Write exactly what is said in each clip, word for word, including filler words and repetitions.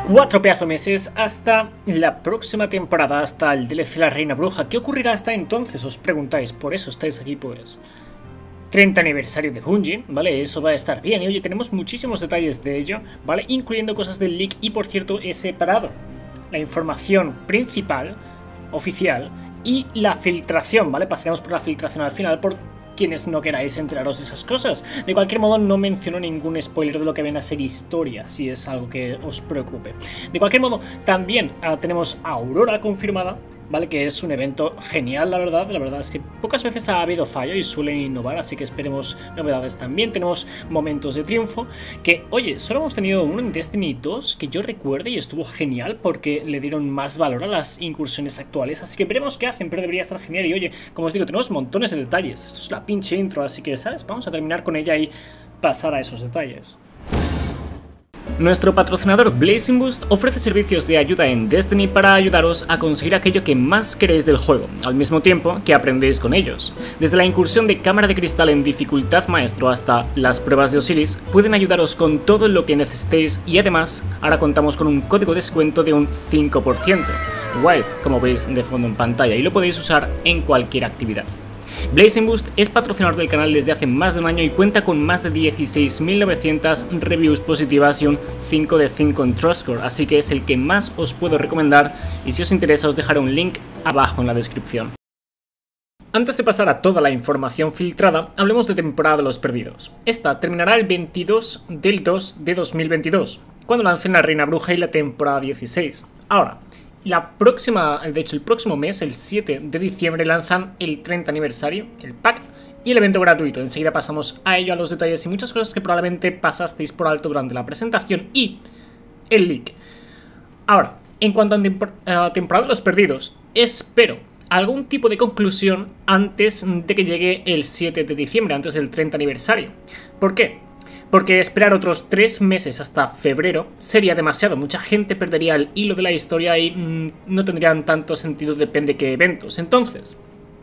Cuatro pedazos meses hasta la próxima temporada, hasta el D L C La Reina Bruja. ¿Qué ocurrirá hasta entonces? Os preguntáis, por eso estáis aquí pues. treinta aniversario de Bungie, ¿vale? Eso va a estar bien. Y oye, tenemos muchísimos detalles de ello, ¿vale? Incluyendo cosas del leak y por cierto he separado la información principal, oficial, y la filtración, ¿vale? Pasaremos por la filtración al final por quienes no queráis enteraros de esas cosas. De cualquier modo, no menciono ningún spoiler de lo que viene a ser historia, si es algo que os preocupe. De cualquier modo, también uh, tenemos Aurora confirmada, ¿vale? Que es un evento genial, la verdad. La verdad es que pocas veces ha habido fallo y suelen innovar, así que esperemos novedades también. Tenemos momentos de triunfo, que, oye, solo hemos tenido uno en Destiny dos, que yo recuerde, y estuvo genial porque le dieron más valor a las incursiones actuales, así que veremos qué hacen, pero debería estar genial. Y oye, como os digo, tenemos montones de detalles. Esto es la pinche intro, así que, ¿sabes? Vamos a terminar con ella y pasar a esos detalles. Nuestro patrocinador Blazing Boost ofrece servicios de ayuda en Destiny para ayudaros a conseguir aquello que más queréis del juego, al mismo tiempo que aprendéis con ellos. Desde la incursión de cámara de cristal en dificultad maestro hasta las pruebas de Osiris, pueden ayudaros con todo lo que necesitéis y además ahora contamos con un código de descuento de un cinco por ciento, Wild, como veis de fondo en pantalla, y lo podéis usar en cualquier actividad. Blazing Boost es patrocinador del canal desde hace más de un año y cuenta con más de dieciséis mil novecientas reviews positivas y un cinco de cinco en TrustScore, así que es el que más os puedo recomendar y si os interesa os dejaré un link abajo en la descripción. Antes de pasar a toda la información filtrada, hablemos de temporada de los perdidos. Esta terminará el veintidós del dos de dos mil veintidós, cuando lancen La Reina Bruja y la temporada dieciséis. Ahora, La próxima, de hecho el próximo mes, el siete de diciembre, lanzan el treinta aniversario, el pack y el evento gratuito. Enseguida pasamos a ello, a los detalles y muchas cosas que probablemente pasasteis por alto durante la presentación y el leak. Ahora, en cuanto a tempor uh, temporada de los perdidos, espero algún tipo de conclusión antes de que llegue el siete de diciembre, antes del treinta aniversario. ¿Por qué? Porque esperar otros tres meses hasta febrero sería demasiado. Mucha gente perdería el hilo de la historia y mmm, no tendrían tanto sentido, depende de qué eventos. Entonces,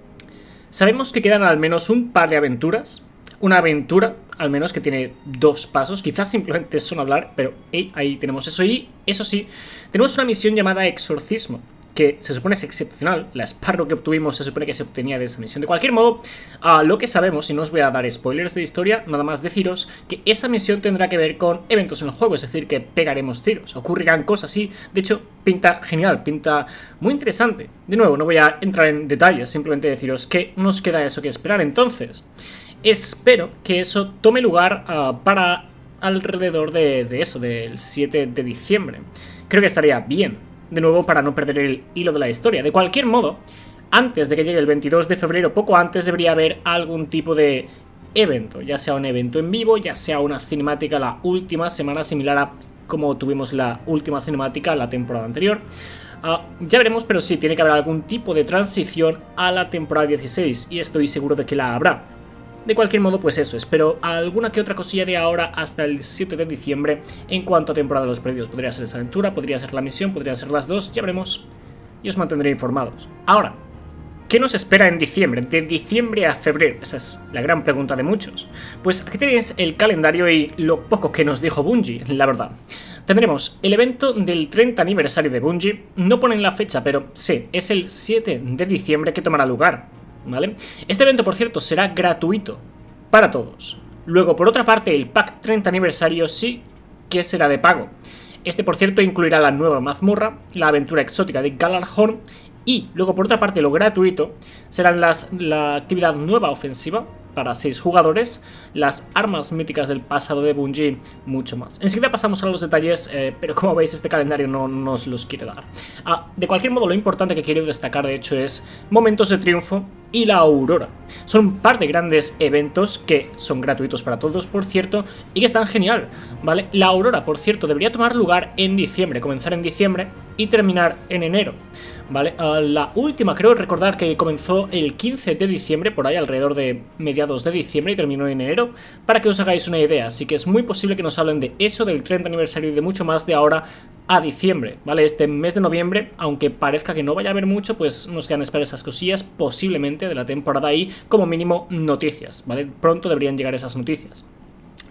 sabemos que quedan al menos un par de aventuras. Una aventura, al menos, que tiene dos pasos. Quizás simplemente son hablar, pero hey, ahí tenemos eso. Y eso sí, tenemos una misión llamada Exorcismo, que se supone es excepcional. La Sparrow que obtuvimos se supone que se obtenía de esa misión. De cualquier modo, uh, lo que sabemos, y no os voy a dar spoilers de historia, nada más deciros que esa misión tendrá que ver con eventos en el juego, es decir, que pegaremos tiros, ocurrirán cosas y, de hecho, pinta genial, pinta muy interesante. De nuevo, no voy a entrar en detalles, simplemente deciros que nos queda eso que esperar. Entonces, espero que eso tome lugar uh, para alrededor de, de eso, del siete de diciembre. Creo que estaría bien. De nuevo, para no perder el hilo de la historia. De cualquier modo, antes de que llegue el veintidós de febrero, poco antes, debería haber algún tipo de evento, ya sea un evento en vivo, ya sea una cinemática la última semana, similar a como tuvimos la última cinemática la temporada anterior. Uh, ya veremos, pero sí, tiene que haber algún tipo de transición a la temporada dieciséis, y estoy seguro de que la habrá. De cualquier modo, pues eso, espero alguna que otra cosilla de ahora hasta el siete de diciembre en cuanto a temporada de los perdidos. Podría ser esa aventura, podría ser la misión, podría ser las dos, ya veremos y os mantendré informados. Ahora, ¿qué nos espera en diciembre? De diciembre a febrero, esa es la gran pregunta de muchos. Pues aquí tenéis el calendario y lo poco que nos dijo Bungie, la verdad. Tendremos el evento del treinta aniversario de Bungie, no ponen la fecha, pero sí, es el siete de diciembre que tomará lugar. ¿Vale? Este evento, por cierto, será gratuito para todos. Luego, por otra parte, el pack treinta aniversario sí que será de pago. Este, por cierto, incluirá la nueva mazmorra, la aventura exótica de Gjallarhorn y luego, por otra parte, lo gratuito serán las, la actividad nueva ofensiva para seis jugadores, las armas míticas del pasado de Bungie, mucho más. Enseguida pasamos a los detalles, eh, pero como veis este calendario no nos los quiere dar. Ah, de cualquier modo, lo importante que quiero destacar de hecho es momentos de triunfo y la Aurora. Son un par de grandes eventos que son gratuitos para todos, por cierto, y que están genial, ¿vale? La Aurora, por cierto, debería tomar lugar en diciembre, comenzar en diciembre y terminar en enero, ¿vale? Uh, la última, creo recordar que comenzó el quince de diciembre, por ahí alrededor de mediados de diciembre y terminó en enero, para que os hagáis una idea. Así que es muy posible que nos hablen de eso, del treinta aniversario y de mucho más de ahora a diciembre, ¿vale? Este mes de noviembre, aunque parezca que no vaya a haber mucho, pues nos quedan esperar esas cosillas, posiblemente de la temporada y como mínimo noticias, ¿vale? Pronto deberían llegar esas noticias.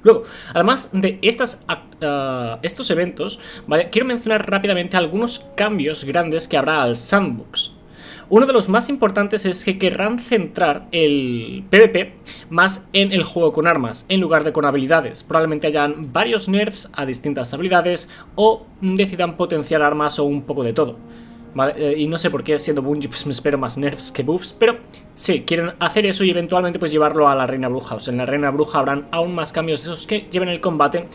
Luego, además de estas, uh, estos eventos, ¿vale? Quiero mencionar rápidamente algunos cambios grandes que habrá al sandbox. Uno de los más importantes es que querrán centrar el PvP más en el juego con armas, en lugar de con habilidades. Probablemente hayan varios nerfs a distintas habilidades o decidan potenciar armas o un poco de todo. Vale, eh, y no sé por qué siendo Bungie pues me espero más nerfs que buffs, pero sí, quieren hacer eso y eventualmente pues llevarlo a la Reina Bruja. O sea, en la Reina Bruja habrán aún más cambios de esos que lleven el combate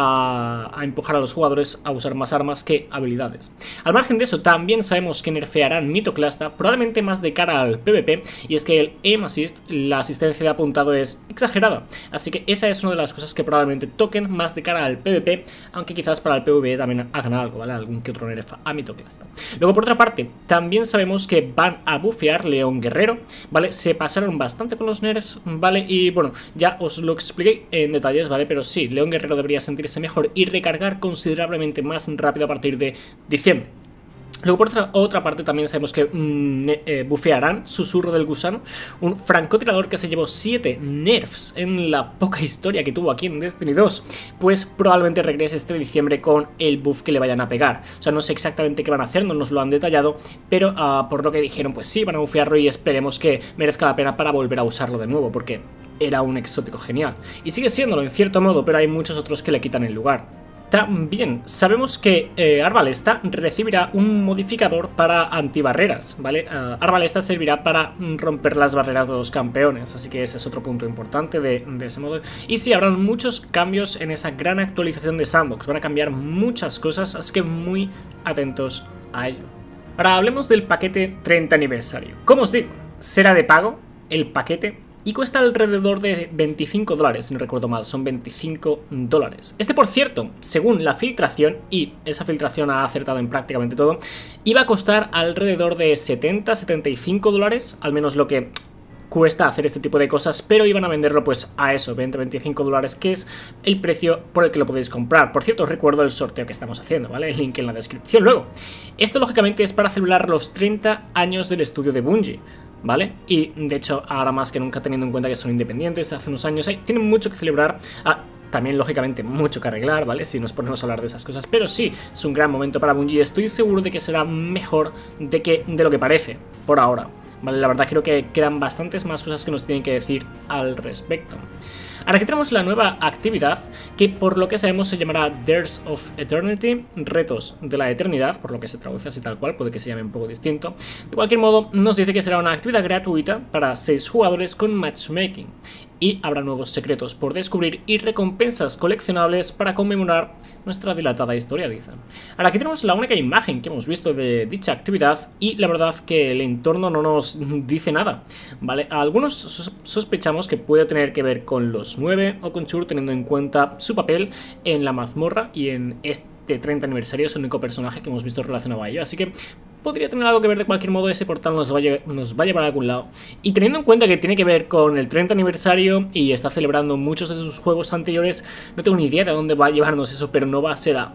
a, a empujar a los jugadores a usar más armas que habilidades. Al margen de eso, también sabemos que nerfearán Mitoclasta, probablemente más de cara al PvP, y es que el Aim Assist, la asistencia de apuntado, es exagerada. Así que esa es una de las cosas que probablemente toquen más de cara al PvP, aunque quizás para el PvE también hagan algo, ¿vale? Algún que otro nerf a Mitoclasta. Luego, por otra parte, también sabemos que van a bufear León Guerrero, ¿vale? Se pasaron bastante con los nerfs, ¿vale? Y bueno, ya os lo expliqué en detalles, ¿vale? Pero sí, León Guerrero debería sentirse mejor y recargar considerablemente más rápido a partir de diciembre. Luego, por otra, otra parte, también sabemos que mm, eh, bufearán Susurro del Gusano, un francotirador que se llevó siete nerfs en la poca historia que tuvo aquí en Destiny dos, pues probablemente regrese este diciembre con el buff que le vayan a pegar. O sea, no sé exactamente qué van a hacer, no nos lo han detallado, pero uh, por lo que dijeron, pues sí, van a bufearlo y esperemos que merezca la pena para volver a usarlo de nuevo, porque era un exótico genial. Y sigue siéndolo en cierto modo, pero hay muchos otros que le quitan el lugar. También sabemos que eh, Arbalesta recibirá un modificador para antibarreras, ¿vale? Uh, Arbalesta servirá para romper las barreras de los campeones, así que ese es otro punto importante de, de ese modo. Y sí, habrán muchos cambios en esa gran actualización de Sandbox, van a cambiar muchas cosas, así que muy atentos a ello. Ahora hablemos del paquete treinta aniversario. Como os digo, será de pago el paquete y cuesta alrededor de veinticinco dólares, si no recuerdo mal, son veinticinco dólares. Este, por cierto, según la filtración, y esa filtración ha acertado en prácticamente todo, iba a costar alrededor de setenta a setenta y cinco dólares, al menos lo que cuesta hacer este tipo de cosas, pero iban a venderlo pues a eso, veinte a veinticinco dólares, que es el precio por el que lo podéis comprar. Por cierto, os recuerdo el sorteo que estamos haciendo, ¿vale? El link en la descripción. Luego, esto lógicamente es para celebrar los treinta años del estudio de Bungie, ¿vale? Y de hecho, ahora más que nunca, teniendo en cuenta que son independientes, hace unos años, hay, tienen mucho que celebrar. Ah, también, lógicamente, mucho que arreglar, ¿vale? Si nos ponemos a hablar de esas cosas. Pero sí, es un gran momento para Bungie. Estoy seguro de que será mejor de, que, de lo que parece, por ahora. Vale, la verdad creo que quedan bastantes más cosas que nos tienen que decir al respecto. Ahora aquí tenemos la nueva actividad que por lo que sabemos se llamará Dares of Eternity, retos de la eternidad, por lo que se traduce así tal cual, puede que se llame un poco distinto. De cualquier modo, nos dice que será una actividad gratuita para seis jugadores con matchmaking. Y habrá nuevos secretos por descubrir y recompensas coleccionables para conmemorar nuestra dilatada historia, dicen. Ahora aquí tenemos la única imagen que hemos visto de dicha actividad y la verdad que el entorno no nos dice nada, ¿vale? Algunos sospechamos que puede tener que ver con los nueve o con Chur, teniendo en cuenta su papel en la mazmorra y en este treinta aniversario es el único personaje que hemos visto relacionado a ello, así que podría tener algo que ver. De cualquier modo, ese portal nos va, a, nos va a llevar a algún lado. Y teniendo en cuenta que tiene que ver con el treinta aniversario y está celebrando muchos de sus juegos anteriores, no tengo ni idea de dónde va a llevarnos eso, pero no va a ser a,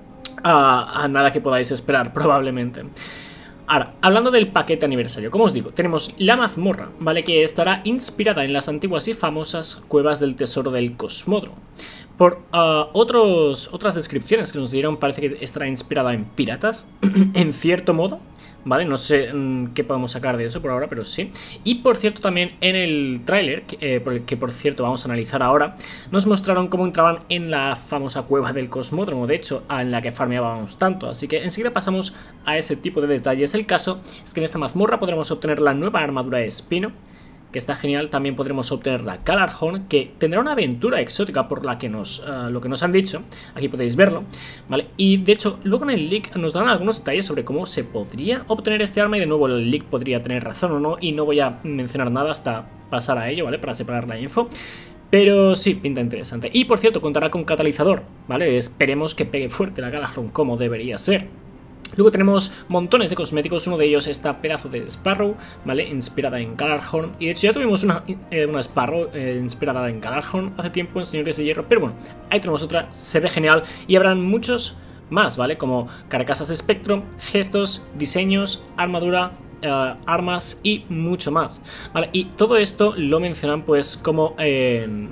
a, a nada que podáis esperar, probablemente. Ahora, hablando del paquete aniversario, como os digo, tenemos la mazmorra, ¿vale? Que estará inspirada en las antiguas y famosas cuevas del tesoro del Cosmódromo. Por uh, otros, otras descripciones que nos dieron, parece que estará inspirada en piratas, en cierto modo, ¿vale? No sé mmm, qué podemos sacar de eso por ahora, pero sí. Y por cierto, también en el tráiler, que, eh, por, que por cierto vamos a analizar ahora, nos mostraron cómo entraban en la famosa cueva del Cosmódromo, de hecho, en la que farmeábamos tanto. Así que enseguida pasamos a ese tipo de detalles. El caso es que en esta mazmorra podremos obtener la nueva armadura de Espino, que está genial. También podremos obtener la Calarhorn, que tendrá una aventura exótica por la que nos, uh, lo que nos han dicho. Aquí podéis verlo, ¿vale? Y de hecho, luego en el leak nos dan algunos detalles sobre cómo se podría obtener este arma. Y de nuevo el leak podría tener razón o no, y no voy a mencionar nada hasta pasar a ello, ¿vale? Para separar la info. Pero sí, pinta interesante. Y por cierto, contará con catalizador, ¿vale? Esperemos que pegue fuerte la Calarhorn como debería ser. Luego tenemos montones de cosméticos, uno de ellos está pedazo de Sparrow, ¿vale? Inspirada en Calarhorn. Y de hecho ya tuvimos una, eh, una Sparrow eh, inspirada en Calarhorn hace tiempo en Señores de Hierro. Pero bueno, ahí tenemos otra, se ve genial. Y habrán muchos más, ¿vale? Como carcasas de espectro, gestos, diseños, armadura, uh, armas y mucho más, ¿vale? Y todo esto lo mencionan pues como... Eh,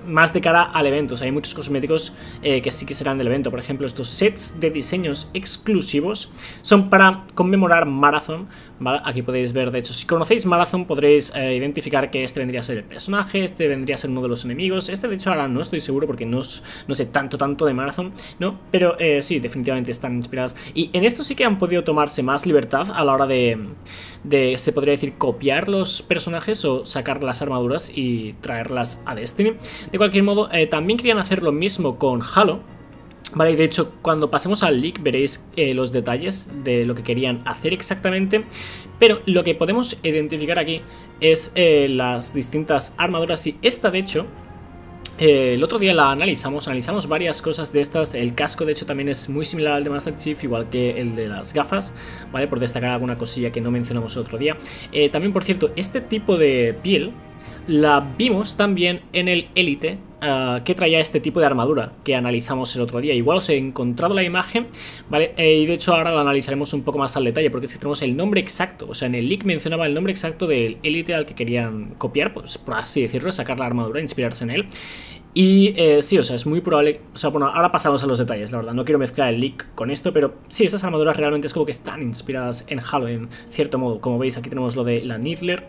más de cara al evento. O sea, hay muchos cosméticos eh, que sí que serán del evento. Por ejemplo, estos sets de diseños exclusivos son para conmemorar Marathon, ¿vale? Aquí podéis ver, de hecho, si conocéis Marathon podréis eh, identificar que este vendría a ser el personaje, este vendría a ser uno de los enemigos. Este, de hecho, ahora no estoy seguro porque no, no sé tanto, tanto de Marathon, ¿no? Pero eh, sí, definitivamente están inspiradas. Y en esto sí que han podido tomarse más libertad a la hora de, de, se podría decir, copiar los personajes o sacar las armaduras y traerlas a Destiny. De cualquier modo, eh, también querían hacer lo mismo con Halo. Vale, y de hecho cuando pasemos al leak veréis eh, los detalles de lo que querían hacer exactamente. Pero lo que podemos identificar aquí es eh, las distintas armaduras. Y esta, de hecho, eh, el otro día la analizamos, analizamos varias cosas de estas. El casco, de hecho, también es muy similar al de Master Chief, igual que el de las gafas, ¿vale? Por destacar alguna cosilla que no mencionamos el otro día. eh, También, por cierto, este tipo de piel la vimos también en el Elite, uh, que traía este tipo de armadura que analizamos el otro día. Igual os he encontrado la imagen, ¿vale? Eh, y de hecho ahora la analizaremos un poco más al detalle, porque es que tenemos el nombre exacto. O sea, en el leak mencionaba el nombre exacto del Elite al que querían copiar, pues por así decirlo, sacar la armadura, inspirarse en él. Y eh, sí, o sea, es muy probable. O sea, bueno, ahora pasamos a los detalles, la verdad. No quiero mezclar el leak con esto, pero sí, estas armaduras realmente es como que están inspiradas en Halo, en cierto modo. Como veis, aquí tenemos lo de la Needler.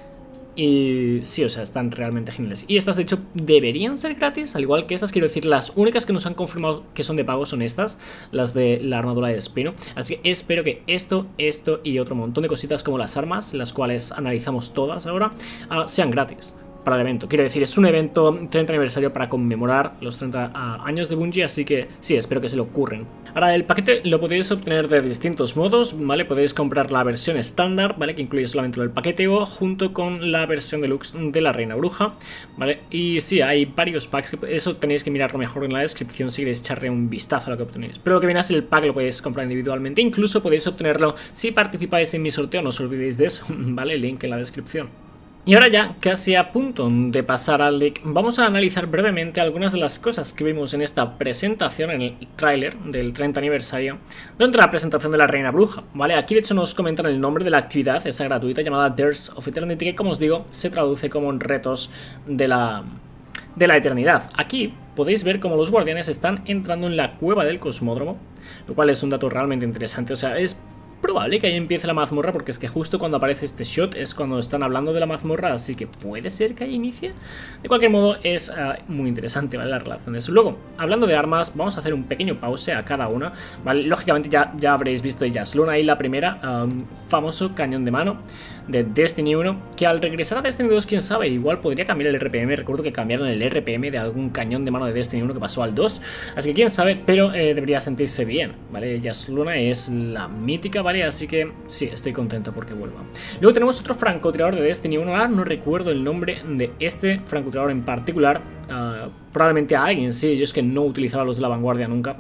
Y sí, o sea, están realmente geniales. Y estas, de hecho, deberían ser gratis, al igual que estas. Quiero decir, las únicas que nos han confirmado que son de pago son estas, las de la armadura de Espino. Así que espero que esto, esto y otro montón de cositas como las armas, las cuales analizamos todas ahora, uh, sean gratis para el evento. Quiero decir, es un evento treinta aniversario para conmemorar los treinta uh, años de Bungie, así que sí, espero que se lo ocurren. Ahora, el paquete lo podéis obtener de distintos modos, ¿vale? Podéis comprar la versión estándar, ¿vale? Que incluye solamente el paqueteo, junto con la versión deluxe de la Reina Bruja, ¿vale? Y sí, hay varios packs, eso tenéis que mirarlo mejor en la descripción si queréis echarle un vistazo a lo que obtenéis. Pero lo que viene a ser el pack lo podéis comprar individualmente, incluso podéis obtenerlo si participáis en mi sorteo, no os olvidéis de eso, ¿vale? El link en la descripción. Y ahora ya, casi a punto de pasar al leak, vamos a analizar brevemente algunas de las cosas que vimos en esta presentación, en el tráiler del treinta aniversario, durante la presentación de la Reina Bruja, ¿vale? Aquí de hecho nos comentan el nombre de la actividad, esa gratuita llamada Dares of Eternity, que como os digo, se traduce como retos de la, de la eternidad. Aquí podéis ver cómo los guardianes están entrando en la cueva del cosmódromo, lo cual es un dato realmente interesante, o sea, es probable que ahí empiece la mazmorra, porque es que justo cuando aparece este shot es cuando están hablando de la mazmorra, así que puede ser que ahí inicie. De cualquier modo es uh, muy interesante, ¿vale? Las relaciones. Luego, hablando de armas, vamos a hacer un pequeño pause a cada una, ¿vale? Lógicamente ya, ya habréis visto Yasluna ahí la primera, un um, famoso cañón de mano de Destiny uno, que al regresar a Destiny dos, quién sabe, igual podría cambiar el R P M. Recuerdo que cambiaron el R P M de algún cañón de mano de Destiny uno que pasó al dos, así que quién sabe, pero eh, debería sentirse bien, ¿vale? Yasluna es la mítica, ¿vale? Así que sí, estoy contento porque vuelva. Luego tenemos otro francotirador de Destiny uno. Ahora no recuerdo el nombre de este francotirador en particular. Uh, probablemente a alguien, sí. Yo es que no utilizaba los de la vanguardia nunca.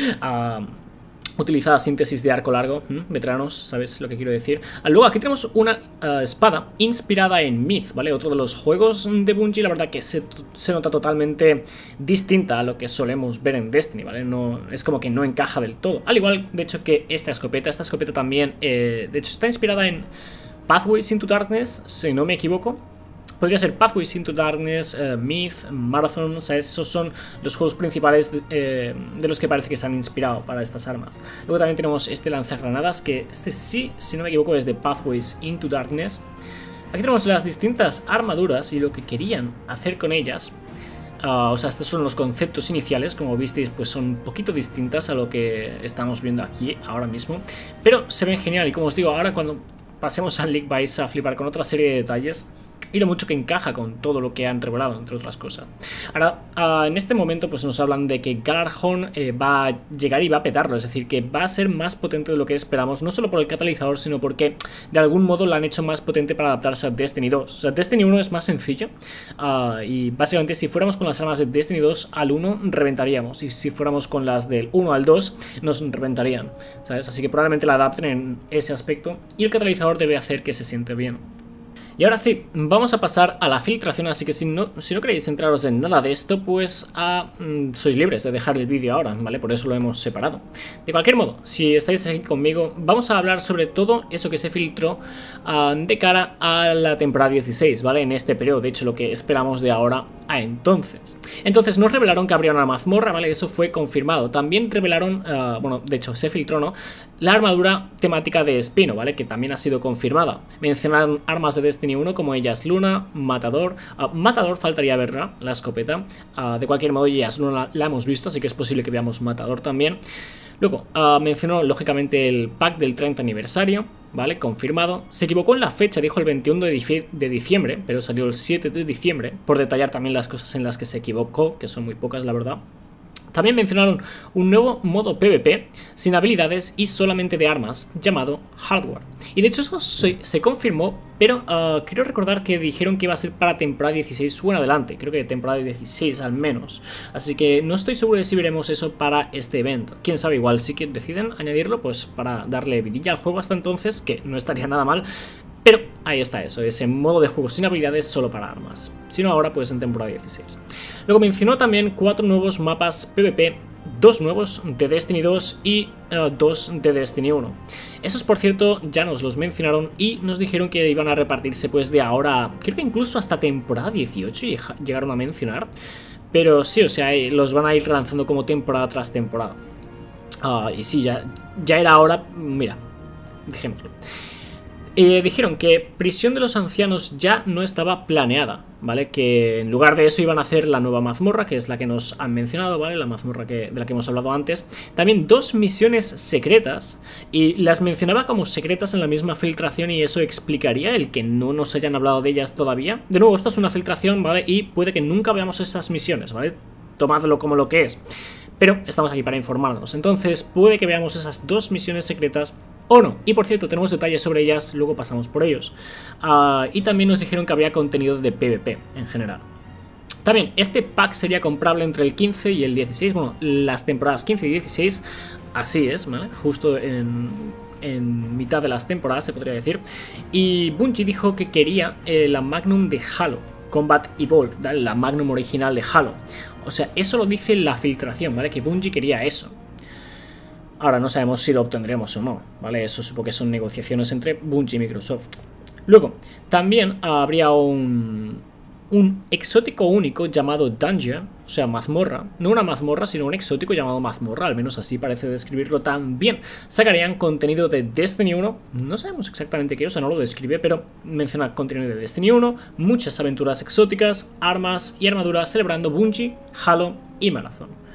uh, Utilizada síntesis de arco largo, ¿Mm? veteranos, ¿sabes lo que quiero decir? Luego aquí tenemos una uh, espada inspirada en Myth, ¿vale? Otro de los juegos de Bungie, la verdad que se, se nota totalmente distinta a lo que solemos ver en Destiny, ¿vale? No, es como que no encaja del todo. Al igual, de hecho, que esta escopeta, esta escopeta también, eh, de hecho, está inspirada en Pathways into Darkness, si no me equivoco. Podría ser Pathways into Darkness, uh, Myth, Marathon, o sea, esos son los juegos principales de, eh, de los que parece que se han inspirado para estas armas. Luego también tenemos este lanzagranadas, que este sí, si no me equivoco, es de Pathways into Darkness. Aquí tenemos las distintas armaduras y lo que querían hacer con ellas. Uh, o sea, estos son los conceptos iniciales, como visteis, pues son un poquito distintas a lo que estamos viendo aquí ahora mismo. Pero se ven genial y como os digo, ahora cuando pasemos al leak vais a flipar con otra serie de detalles y lo mucho que encaja con todo lo que han revelado, entre otras cosas. Ahora, uh, en este momento pues nos hablan de que Gjallarhorn eh, va a llegar y va a petarlo, es decir, que va a ser más potente de lo que esperamos, no solo por el catalizador, sino porque de algún modo lo han hecho más potente para adaptarse a Destiny dos. O sea, Destiny uno es más sencillo uh, y básicamente si fuéramos con las armas de Destiny dos al uno reventaríamos, y si fuéramos con las del uno al dos nos reventarían, ¿sabes? Así que probablemente la adapten en ese aspecto y el catalizador debe hacer que se siente bien. Y ahora sí, vamos a pasar a la filtración, así que si no, si no queréis centraros en nada de esto, pues ah, mm, sois libres de dejar el vídeo ahora, ¿vale? Por eso lo hemos separado. De cualquier modo, si estáis aquí conmigo, vamos a hablar sobre todo eso que se filtró ah, de cara a la temporada dieciséis, ¿vale? En este periodo, de hecho, lo que esperamos de ahora a entonces. Entonces, nos revelaron que habría una mazmorra, ¿vale? Eso fue confirmado. También revelaron, ah, bueno, de hecho, se filtró, ¿no? La armadura temática de Espino, ¿vale? Que también ha sido confirmada. Mencionaron armas de Destiny uno como Ellas Luna, Matador. Uh, Matador faltaría verla, la escopeta. Uh, de cualquier modo, Ellas Luna la, la hemos visto, así que es posible que veamos Matador también. Luego, uh, mencionó lógicamente el pack del treinta aniversario, ¿vale? Confirmado. Se equivocó en la fecha, dijo el veintiuno de diciembre, pero salió el siete de diciembre, por detallar también las cosas en las que se equivocó, que son muy pocas, la verdad. También mencionaron un nuevo modo PvP sin habilidades y solamente de armas llamado Hardware. Y de hecho eso se, se confirmó, pero uh, quiero recordar que dijeron que iba a ser para temporada dieciséis o en adelante. Creo que temporada dieciséis al menos. Así que no estoy seguro de si veremos eso para este evento. Quién sabe, igual si que deciden añadirlo pues para darle vidilla al juego hasta entonces, que no estaría nada mal. Pero ahí está eso, ese modo de juego sin habilidades solo para armas. Si no ahora, pues en temporada dieciséis. Luego mencionó también cuatro nuevos mapas PvP, dos nuevos de Destiny dos y uh, dos de Destiny uno. Esos, por cierto, ya nos los mencionaron y nos dijeron que iban a repartirse pues de ahora, creo que incluso hasta temporada dieciocho llegaron a mencionar. Pero sí, o sea, los van a ir lanzando como temporada tras temporada. Uh, y sí, ya, ya era hora, mira, dejémoslo. Eh, dijeron que Prisión de los Ancianos ya no estaba planeada, ¿vale? Que en lugar de eso iban a hacer la nueva mazmorra, que es la que nos han mencionado, ¿vale? La mazmorra que, de la que hemos hablado antes. También dos misiones secretas, y las mencionaba como secretas en la misma filtración, y eso explicaría el que no nos hayan hablado de ellas todavía. De nuevo, esto es una filtración, ¿vale? Y puede que nunca veamos esas misiones, ¿vale? Tomadlo como lo que es. Pero estamos aquí para informarnos, entonces puede que veamos esas dos misiones secretas o no. Y por cierto, tenemos detalles sobre ellas, luego pasamos por ellos. Uh, y también nos dijeron que habría contenido de PvP en general. También, este pack sería comprable entre el quince y el dieciséis, bueno, las temporadas quince y dieciséis, así es, ¿vale? Justo en... en mitad de las temporadas, se podría decir. Y Bungie dijo que quería eh, la Magnum de Halo Combat Evolved, ¿vale? La Magnum original de Halo. O sea, eso lo dice la filtración, ¿vale? Que Bungie quería eso. Ahora no sabemos si lo obtendremos o no, ¿vale? Eso supongo que son negociaciones entre Bungie y Microsoft. Luego, también habría un... un exótico único llamado Dungeon, o sea, mazmorra. No una mazmorra, sino un exótico llamado mazmorra, al menos así parece describirlo también. Sacarían contenido de Destiny uno, no sabemos exactamente qué, o sea, no lo describe, pero menciona contenido de Destiny uno, muchas aventuras exóticas, armas y armadura celebrando Bungie, Halo y Marathon.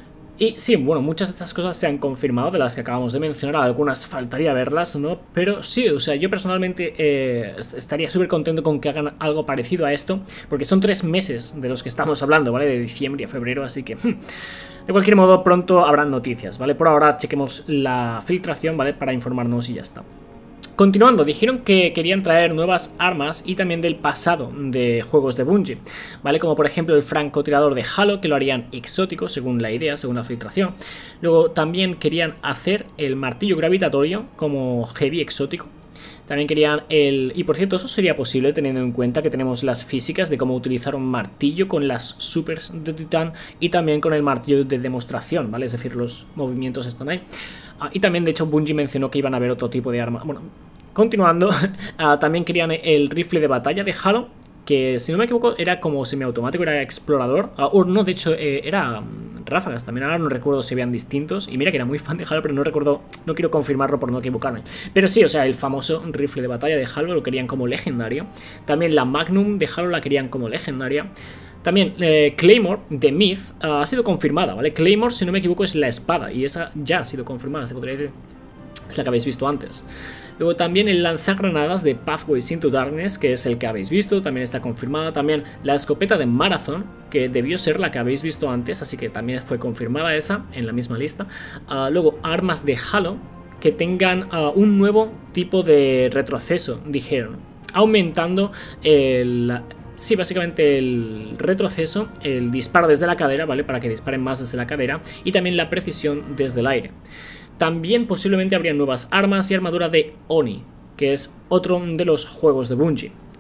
Y sí, bueno, muchas de estas cosas se han confirmado, de las que acabamos de mencionar, algunas faltaría verlas, ¿no? Pero sí, o sea, yo personalmente eh, estaría súper contento con que hagan algo parecido a esto, porque son tres meses de los que estamos hablando, ¿vale? De diciembre a febrero, así que... Hmm, de cualquier modo, pronto habrán noticias, ¿vale? Por ahora chequemos la filtración, ¿vale? Para informarnos y ya está. Continuando, dijeron que querían traer nuevas armas y también del pasado de juegos de Bungie, ¿vale? Como por ejemplo el francotirador de Halo, que lo harían exótico según la idea, según la filtración. Luego también querían hacer el martillo gravitatorio como heavy exótico. También querían el... Y por cierto, eso sería posible teniendo en cuenta que tenemos las físicas de cómo utilizar un martillo con las supers de Titán y también con el martillo de demostración, ¿vale? Es decir, los movimientos están ahí. Ah, y también, de hecho, Bungie mencionó que iban a haber otro tipo de arma. Bueno, continuando, ah, también querían el rifle de batalla de Halo, que si no me equivoco era como semiautomático, era explorador, uh, o no, de hecho eh, era um, ráfagas también, ahora no recuerdo si vean distintos, y mira que era muy fan de Halo, pero no recuerdo, no quiero confirmarlo por no equivocarme, pero sí, o sea, el famoso rifle de batalla de Halo lo querían como legendario, también la Magnum de Halo la querían como legendaria. También eh, Claymore de Myth uh, ha sido confirmada, ¿vale? Claymore, si no me equivoco, es la espada, y esa ya ha sido confirmada, se podría decir. Es la que habéis visto antes. Luego también el lanzagranadas de Pathways into Darkness, que es el que habéis visto, también está confirmada. También la escopeta de Marathon, que debió ser la que habéis visto antes, así que también fue confirmada esa en la misma lista. Uh, luego armas de Halo, que tengan uh, un nuevo tipo de retroceso, dijeron, aumentando el... Sí, básicamente el retroceso, el disparo desde la cadera, ¿vale? Para que disparen más desde la cadera, y también la precisión desde el aire. También posiblemente habría nuevas armas y armadura de Oni, que es otro de los juegos de Bungie.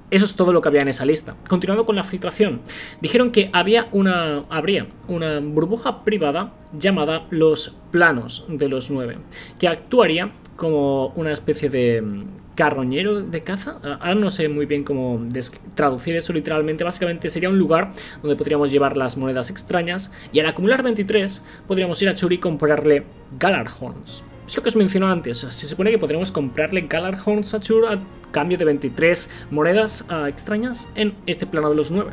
Eso es todo lo que había en esa lista. Continuando con la filtración, dijeron que había una, habría una burbuja privada llamada los planos de los nueve, que actuaría como una especie de carroñero de caza. Ahora no sé muy bien cómo traducir eso literalmente. Básicamente sería un lugar donde podríamos llevar las monedas extrañas y al acumular veintitrés podríamos ir a Chur y comprarle Galarhorns. Es lo que os mencioné antes. Se supone que podremos comprarle Galarhorns a Chur a cambio de veintitrés monedas uh, extrañas en este plano de los nueve.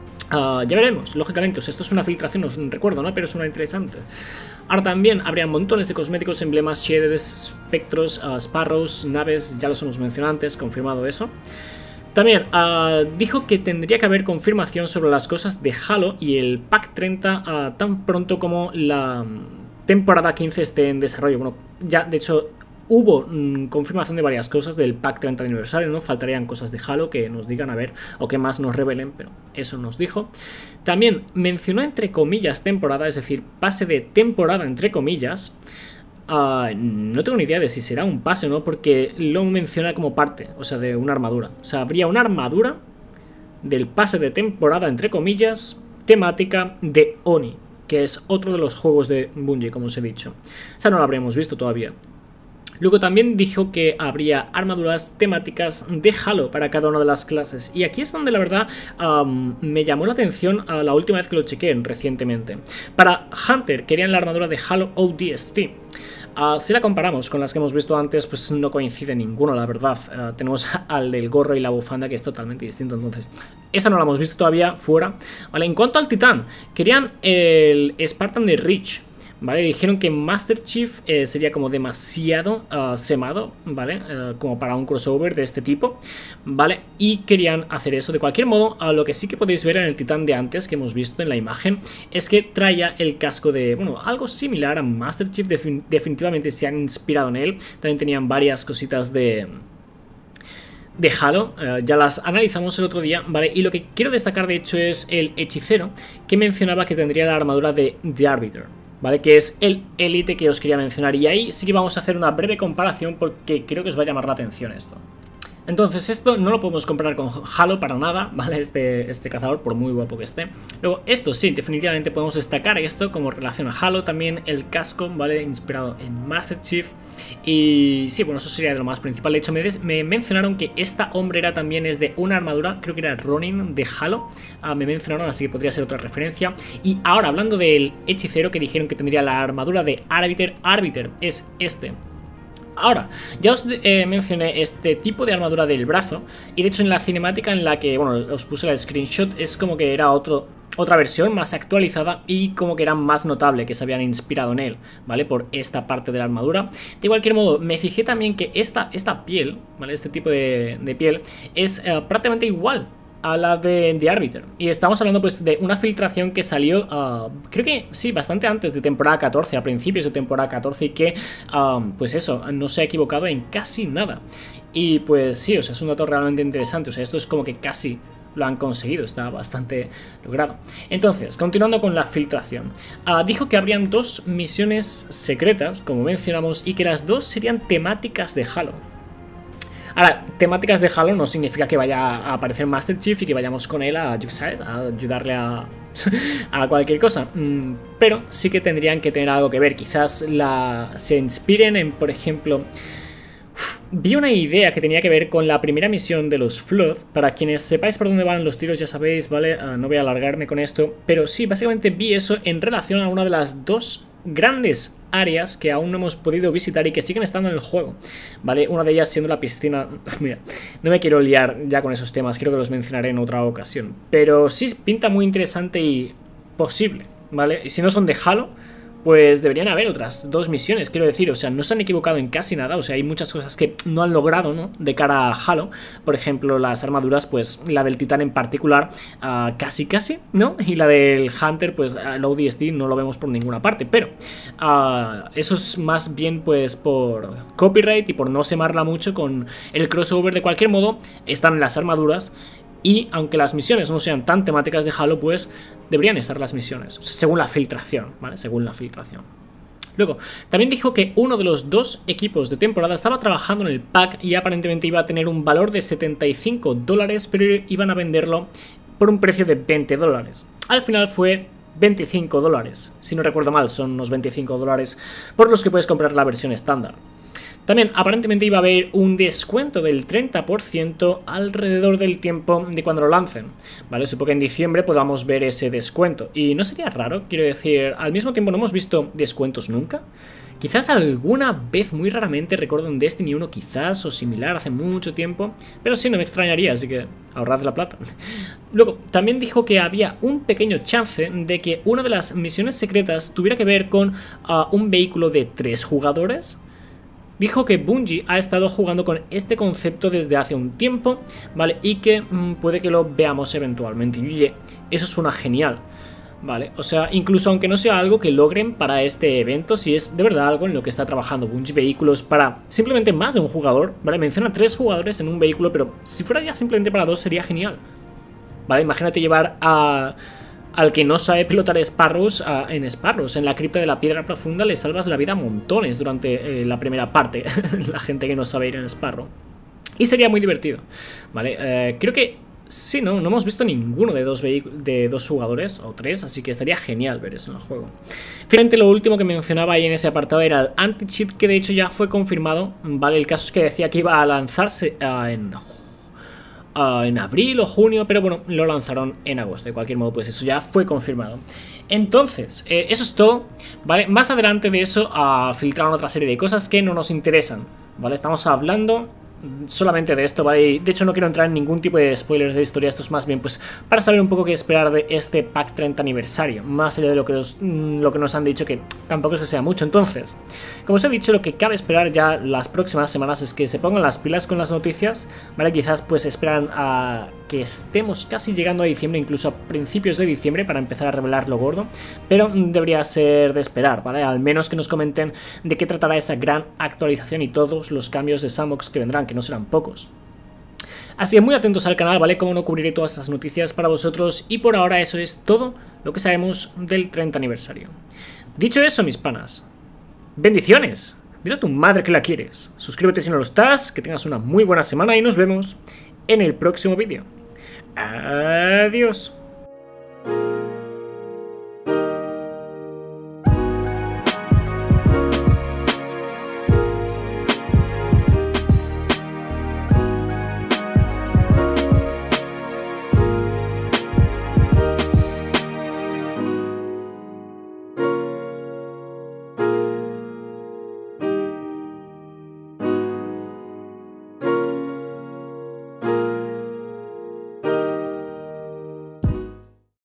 Uh, ya veremos, lógicamente. O sea, esto es una filtración, os recuerdo, ¿no? Pero es una interesante. Ahora también habría montones de cosméticos, emblemas, shaders, espectros, uh, sparrows, naves. Ya los hemos mencionado antes, confirmado eso. También uh, dijo que tendría que haber confirmación sobre las cosas de Halo y el pack treinta uh, tan pronto como la temporada quince esté en desarrollo. Bueno, ya de hecho hubo mmm, confirmación de varias cosas del pack treinta de aniversario, ¿no? Faltarían cosas de Halo que nos digan a ver o que más nos revelen, pero eso nos dijo. También mencionó entre comillas temporada, es decir, pase de temporada entre comillas. Uh, no tengo ni idea de si será un pase o no, porque lo menciona como parte, o sea, de una armadura. O sea, habría una armadura del pase de temporada entre comillas temática de Oni, que es otro de los juegos de Bungie, como os he dicho. O sea, no lo habríamos visto todavía. Luego también dijo que habría armaduras temáticas de Halo para cada una de las clases. Y aquí es donde la verdad um, me llamó la atención a la última vez que lo chequeé recientemente. Para Hunter querían la armadura de Halo O D S T. Uh, si la comparamos con las que hemos visto antes, pues no coincide ninguno, la verdad. Uh, tenemos al del gorro y la bufanda, que es totalmente distinto, entonces esa no la hemos visto todavía fuera. Vale, en cuanto al titán, querían el Spartan de Reach. ¿Vale? Dijeron que Master Chief eh, sería como demasiado uh, semado, ¿vale? Uh, como para un crossover de este tipo, ¿vale? Y querían hacer eso. De cualquier modo, uh, lo que sí que podéis ver en el titán de antes que hemos visto en la imagen es que traía el casco de, bueno, algo similar a Master Chief. Defin- definitivamente se han inspirado en él. También tenían varias cositas de... de Halo, uh, ya las analizamos el otro día, ¿vale? Y lo que quiero destacar de hecho es el hechicero que mencionaba que tendría la armadura de The Arbiter, ¿vale? Que es el élite que os quería mencionar. Y ahí sí que vamos a hacer una breve comparación porque creo que os va a llamar la atención esto. Entonces esto no lo podemos comparar con Halo para nada, ¿vale? Este, este cazador, por muy guapo que esté. Luego esto sí, definitivamente podemos destacar esto como relación a Halo. También el casco, ¿vale? Inspirado en Master Chief. Y sí, bueno, eso sería de lo más principal. De hecho, me, des me mencionaron que esta hombrera también es de una armadura, creo que era Ronin de Halo. Uh, me mencionaron, así que podría ser otra referencia. Y ahora, hablando del hechicero, que dijeron que tendría la armadura de Arbiter. Arbiter es este. Ahora, ya os eh, mencioné este tipo de armadura del brazo. Y de hecho en la cinemática en la que, bueno, os puse el screenshot, es como que era otro... otra versión más actualizada y como que era más notable que se habían inspirado en él, ¿vale? Por esta parte de la armadura. De cualquier modo, me fijé también que esta, esta piel, ¿vale? Este tipo de, de piel es uh, prácticamente igual a la de The Arbiter. Y estamos hablando pues de una filtración que salió, uh, creo que sí, bastante antes de temporada catorce, a principios de temporada catorce, y que, um, pues eso, no se ha equivocado en casi nada. Y pues sí, o sea, es un dato realmente interesante. O sea, esto es como que casi lo han conseguido, está bastante logrado. Entonces, continuando con la filtración, uh, dijo que habrían dos misiones secretas, como mencionamos, y que las dos serían temáticas de Halo. Ahora, temáticas de Halo no significa que vaya a aparecer Master Chief y que vayamos con él a, ¿sabes?, a ayudarle a, a cualquier cosa. Mm, pero sí que tendrían que tener algo que ver. Quizás la, se inspiren en, por ejemplo... Uf, vi una idea que tenía que ver con la primera misión de los Flood. Para quienes sepáis por dónde van los tiros ya sabéis, ¿vale? Uh, no voy a alargarme con esto. Pero sí, básicamente vi eso en relación a una de las dos grandes áreas que aún no hemos podido visitar y que siguen estando en el juego, ¿vale? Una de ellas siendo la piscina. Mira, no me quiero liar ya con esos temas, creo que los mencionaré en otra ocasión. Pero sí pinta muy interesante y posible, ¿vale? Y si no son de Halo, pues deberían haber otras dos misiones, quiero decir. O sea, no se han equivocado en casi nada. O sea, hay muchas cosas que no han logrado, ¿no?, de cara a Halo. Por ejemplo, las armaduras, pues la del Titán en particular, uh, casi casi, ¿no? Y la del Hunter, pues el O D S T no lo vemos por ninguna parte. Pero uh, eso es más bien pues por copyright y por no semarla mucho con el crossover. De cualquier modo, están las armaduras. Y aunque las misiones no sean tan temáticas de Halo, pues deberían estar las misiones, o sea, según la filtración, ¿vale? Según la filtración. Luego, también dijo que uno de los dos equipos de temporada estaba trabajando en el pack y aparentemente iba a tener un valor de setenta y cinco dólares, pero iban a venderlo por un precio de veinte dólares. Al final fue veinticinco dólares, si no recuerdo mal, son unos veinticinco dólares por los que puedes comprar la versión estándar. También aparentemente iba a haber un descuento del treinta por ciento alrededor del tiempo de cuando lo lancen, ¿vale? Supongo que en diciembre podamos ver ese descuento. Y no sería raro, quiero decir, al mismo tiempo no hemos visto descuentos nunca. Quizás alguna vez, muy raramente, recuerdo en Destiny uno quizás, o similar, hace mucho tiempo. Pero sí, no me extrañaría, así que ahorrad la plata. Luego, también dijo que había un pequeño chance de que una de las misiones secretas tuviera que ver con uh, un vehículo de tres jugadores. Dijo que Bungie ha estado jugando con este concepto desde hace un tiempo, ¿vale? Y que mmm, puede que lo veamos eventualmente. Y oye, eso suena genial, ¿vale? O sea, incluso aunque no sea algo que logren para este evento, si es de verdad algo en lo que está trabajando Bungie, vehículos para simplemente más de un jugador, ¿vale? Menciona tres jugadores en un vehículo, pero si fuera ya simplemente para dos sería genial, ¿vale? Imagínate llevar a... al que no sabe pilotar Sparrows uh, en Sparrows, en la cripta de la piedra profunda le salvas la vida a montones durante eh, la primera parte, la gente que no sabe ir en Sparrow. Y sería muy divertido, ¿vale? Eh, creo que sí, ¿no? No hemos visto ninguno de dos, de dos jugadores, o tres, así que estaría genial ver eso en el juego. Finalmente, lo último que mencionaba ahí en ese apartado era el anti-cheat, que de hecho ya fue confirmado, ¿vale? El caso es que decía que iba a lanzarse uh, en... Uh, en abril o junio, pero bueno, lo lanzaron en agosto. De cualquier modo, pues eso ya fue confirmado. Entonces, eh, eso es todo, ¿vale? Más adelante de eso uh, filtraron otra serie de cosas que no nos interesan, ¿vale? Estamos hablando solamente de esto, ¿vale? De hecho no quiero entrar en ningún tipo de spoilers de historia. Esto es más bien pues para saber un poco qué esperar de este pack treinta aniversario, más allá de lo que, os, lo que nos han dicho, que tampoco es que sea mucho. Entonces, como os he dicho, lo que cabe esperar ya las próximas semanas es que se pongan las pilas con las noticias, ¿vale? Quizás pues esperan a que estemos casi llegando a diciembre, incluso a principios de diciembre, para empezar a revelar lo gordo, pero debería ser de esperar, ¿vale? Al menos que nos comenten de qué tratará esa gran actualización y todos los cambios de sandbox que vendrán, que no serán pocos. Así que muy atentos al canal, ¿vale? Como no cubriré todas esas noticias para vosotros. Y por ahora eso es todo lo que sabemos del treinta aniversario. Dicho eso, mis panas, bendiciones. Dile a tu madre que la quieres. Suscríbete si no lo estás, que tengas una muy buena semana y nos vemos en el próximo vídeo. Adiós.